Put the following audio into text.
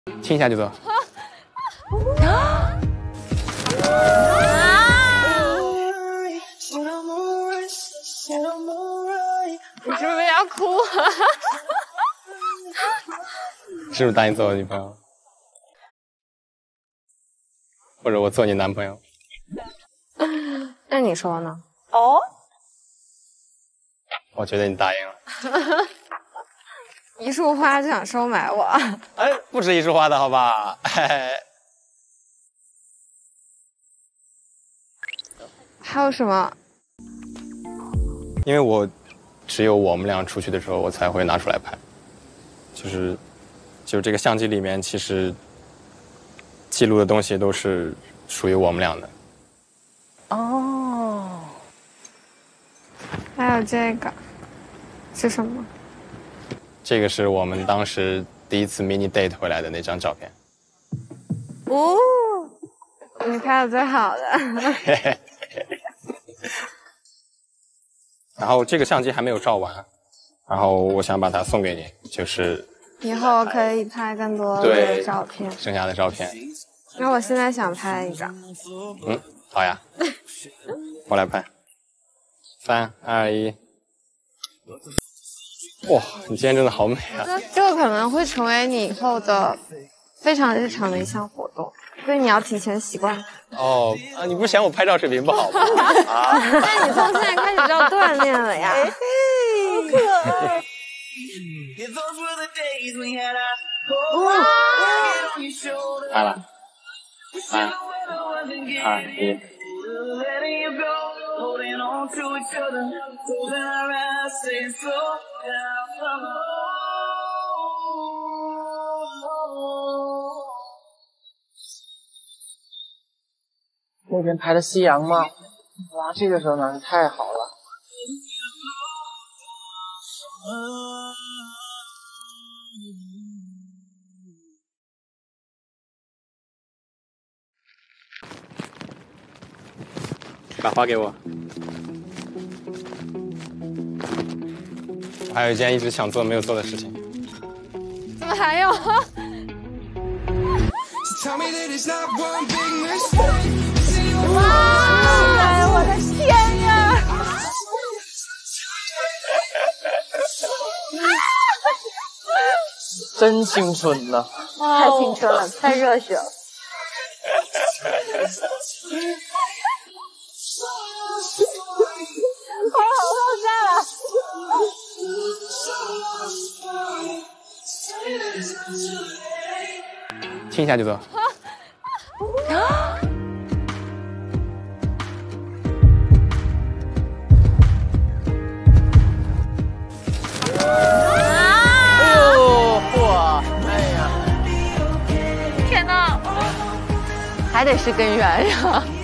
亲一下就走。 你是不是要哭？ 是不是答应做我女朋友？或者我做你男朋友？ 那你说呢？ 哦， 我觉得你答应了。 一束花就想收买我？ 哎，不止一束花的好吧？ 还有什么？ 因为我只有我们俩出去的时候，我才会拿出来拍。就这个相机里面，其实记录的东西都是属于我们俩的。 哦， 还有这个是什么？ 这个是我们当时第一次 mini date 回来的那张照片。 哦，你拍的最好的。 然后这个相机还没有照完，然后我想把它送给你，就是以后可以拍更多的对照片。 剩下的照片。 那我现在想拍一张。 好呀，我来拍。3、2、1。哇，你今天真的好美啊！ 这个可能会成为你以后的非常日常的一项活动，所以你要提前习惯。 哦啊，你不是嫌我拍照水平不好吗？啊！ 那你从现在开始就要锻炼了呀。 好可爱。 拍了。3、2、1。 那边拍的夕阳吗？哇，这个时候呢太好了。 把花给我。我还有一件一直想做没有做的事情。 怎么还有？ 哇，我的天呀！真青春呐！ 太青春了，太热血了。 亲一下就走。 哎呦，嚯！哎呀， 天哪，还得是根源呀。